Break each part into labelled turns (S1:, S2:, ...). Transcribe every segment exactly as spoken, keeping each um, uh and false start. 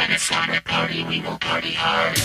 S1: when it's time to party, we will party hard.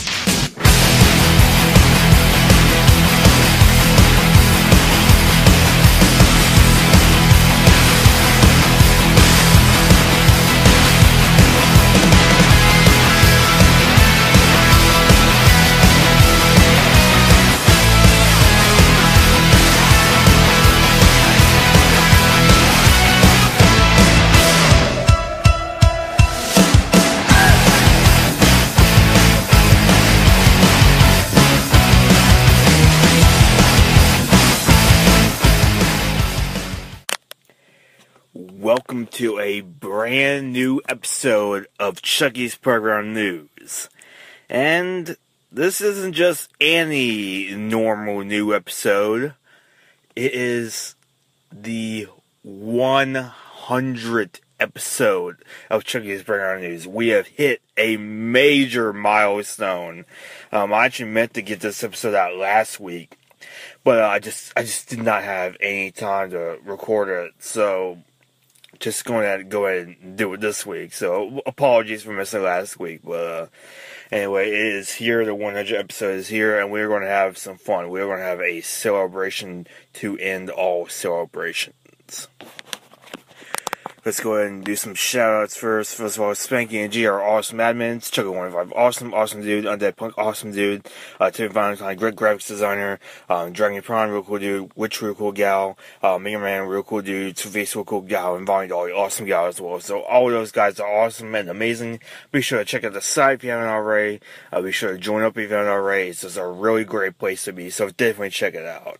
S2: Welcome to a brand new episode of Chucky's Playground News. And this isn't just any normal new episode. It is the one hundredth episode of Chucky's Playground News. We have hit a major milestone. Um, I actually meant to get this episode out last week, but uh, I just I just did not have any time to record it, so just going to go ahead and do it this week. So apologies for missing last week, but uh, anyway, it is here. The one hundredth episode is here, and we're going to have some fun. We're going to have a celebration to end all celebrations. Let's go ahead and do some shoutouts first. First of all, Spanky and G are awesome admins. Chucky one five, awesome, awesome dude. Undead Punk, awesome dude. Uh, Tim Valentine, great graphics designer. Um, Dragon Prawn, real cool dude. Witch, real cool gal. Uh, Mega Man, real cool dude. Two-Face, real cool gal. And Vonnie Dolly, awesome gal as well. So all of those guys are awesome and amazing. Be sure to check out the site if you haven't already. Uh, be sure to join up if you haven't already. It's just a really great place to be, so definitely check it out.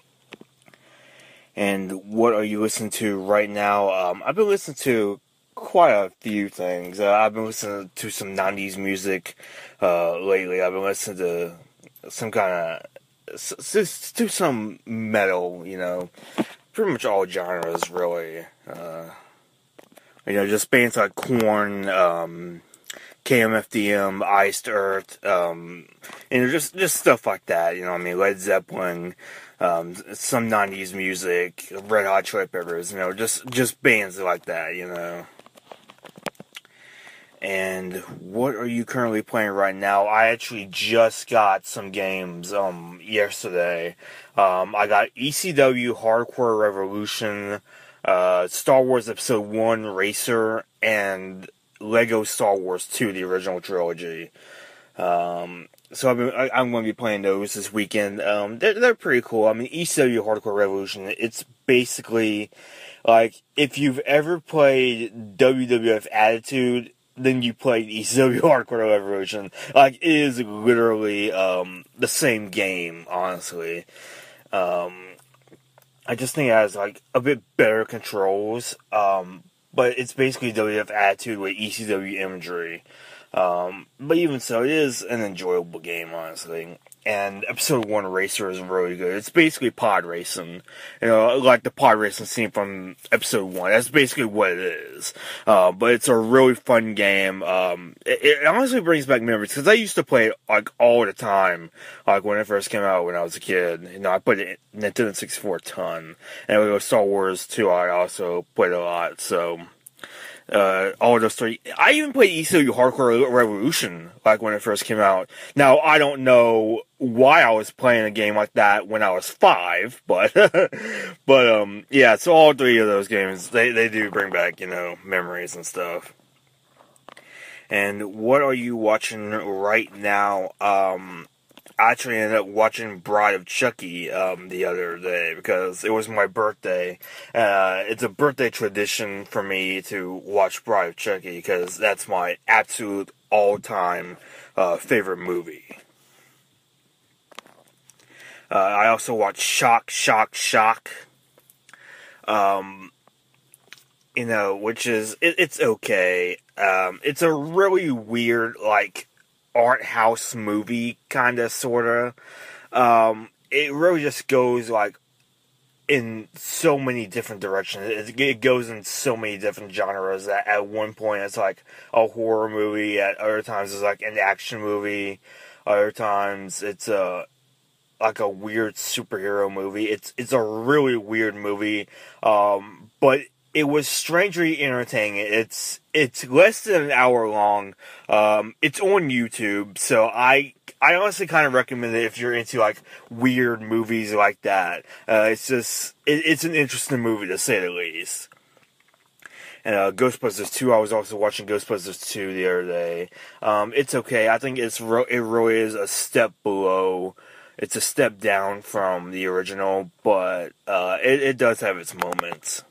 S2: And what are you listening to right now? Um, I've been listening to quite a few things. Uh, I've been listening to some nineties music uh, lately. I've been listening to some kind of, to some metal, you know, pretty much all genres, really. Uh, you know, just bands like Korn, um, K M F D M, Iced Earth, um, you know, just, just stuff like that, you know what I mean, Led Zeppelin, um, some nineties music, Red Hot Chili Peppers, you know, just, just bands like that, you know. And what are you currently playing right now? I actually just got some games, um, yesterday. Um, I got E C W Hardcore Revolution, uh, Star Wars Episode one Racer, and Lego Star Wars two, the original trilogy. Um, so I've been, I, I'm going to be playing those this weekend. Um, they're, they're pretty cool. I mean, E C W Hardcore Revolution, it's basically like if you've ever played W W F Attitude, then you played E C W Hardcore Revolution. Like, it is literally um, the same game, honestly. Um, I just think it has like a bit better controls. Um, But it's basically W W F Attitude with E C W imagery. Um, but even so, it is an enjoyable game, honestly. And Episode one Racer is really good. It's basically pod racing. You know, like the pod racing scene from Episode one. That's basically what it is. Uh, but it's a really fun game. Um, it, it honestly brings back memories, because I used to play it, like, all the time. Like, when it first came out when I was a kid. You know, I played it in Nintendo sixty-four a ton. And with Star Wars two, I also played a lot, so Uh, all of those three. I even played E C W Hardcore Revolution, like, when it first came out. Now, I don't know why I was playing a game like that when I was five, but, but, um, yeah, so all three of those games, they, they do bring back, you know, memories and stuff. And what are you watching right now? Um, I actually ended up watching Bride of Chucky um, the other day because it was my birthday. Uh, it's a birthday tradition for me to watch Bride of Chucky because that's my absolute all-time uh, favorite movie. Uh, I also watched Shock, Shock, Shock. Um, you know, which is, it, it's okay. Um, it's a really weird, like, art house movie, kind of, sort of. Um, it really just goes, like, in so many different directions. It, it goes in so many different genres that at one point it's, like, a horror movie, at other times it's, like, an action movie, other times it's, a like, a weird superhero movie. It's, it's a really weird movie, um, but it was strangely entertaining. It's it's less than an hour long. Um, it's on YouTube, so I I honestly kind of recommend it if you're into like weird movies like that. Uh, it's just it, it's an interesting movie to say the least. And uh, Ghostbusters two, I was also watching Ghostbusters two the other day. Um, it's okay. I think it's ro- it really is a step below. It's a step down from the original, but uh, it, it does have its moments.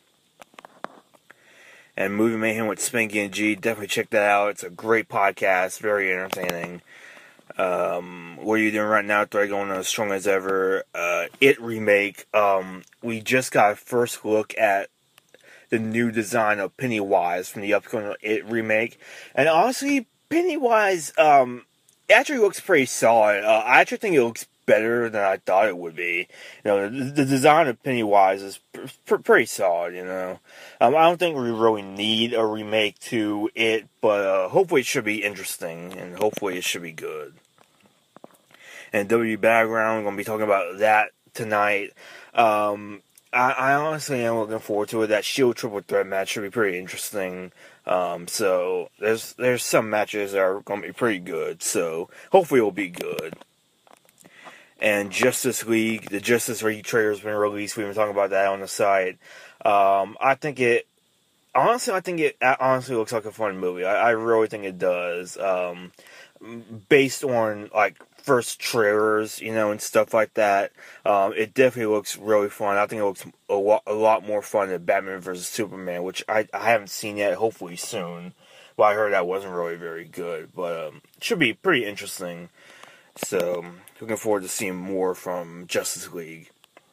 S2: And Movie Mayhem with Spanky and G, definitely check that out. It's a great podcast, very entertaining. Um, what are you doing right now? Thread going as strong as ever. Uh, It remake. Um, we just got a first look at the new design of Pennywise from the upcoming It remake, and honestly, Pennywise um, actually looks pretty solid. Uh, I actually think it looks better than I thought it would be. You know, the, the design of Pennywise is pr- pr- pretty solid. You know, um, I don't think we really need a remake to it, but uh, hopefully it should be interesting, and hopefully it should be good. And W Battleground, we're gonna be talking about that tonight. Um, I, I honestly am looking forward to it. That Shield Triple Threat match should be pretty interesting. Um, so there's there's some matches that are going to be pretty good. So hopefully it'll be good. And Justice League, the Justice League trailer has been released. We've been talking about that on the site. Um, I think it, honestly, I think it honestly looks like a fun movie. I, I really think it does. Um, based on like first trailers, you know, and stuff like that, um, it definitely looks really fun. I think it looks a lot, a lot more fun than Batman versus Superman, which I, I haven't seen yet. Hopefully soon. Well, I heard that wasn't really very good, but um, it should be pretty interesting. So, looking forward to seeing more from Justice League.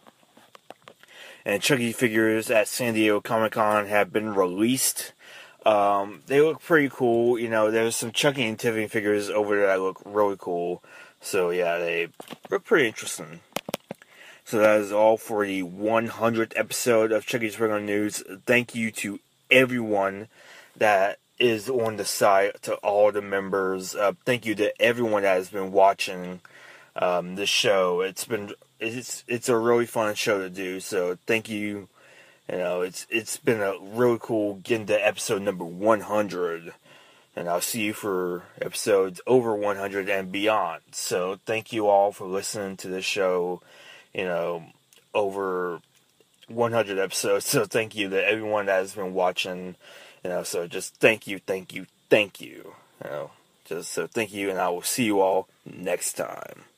S2: And Chucky figures at San Diego Comic-Con have been released. Um, they look pretty cool. You know, there's some Chucky and Tiffany figures over there that look really cool. So, yeah, they look pretty interesting. So, that is all for the one hundredth episode of Chucky's Regular News. Thank you to everyone that is on the site, to all the members. Uh, thank you to everyone that has been watching um, this show. It's been it's it's a really fun show to do. So thank you. You know, it's it's been a really cool getting to episode number one hundred, and I'll see you for episodes over one hundred and beyond. So thank you all for listening to this show. You know, over one hundred episodes. So thank you to everyone that has been watching. You know, so just thank you, thank you, thank you. You know, just so thank you, and I will see you all next time.